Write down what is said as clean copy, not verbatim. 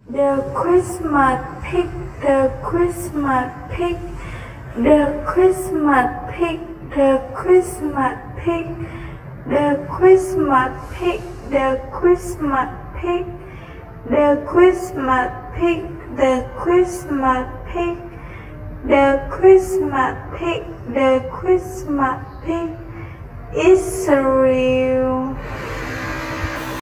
The Christmas pig, the Christmas pig, the Christmas pig, the Christmas pig, the Christmas pig, the Christmas pig, the Christmas pig, the Christmas pig, the Christmas pig, the Christmas pig, Israel.